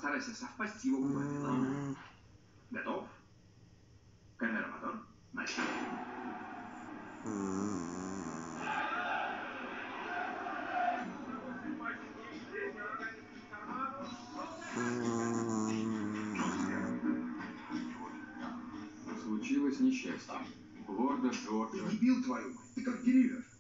постарайся совпасть с его губами, ладно? Готов? Камера, мотор. Начали. Случилось несчастье. Лорда Джорджа. Ты дебил, твою мать, ты как деревья.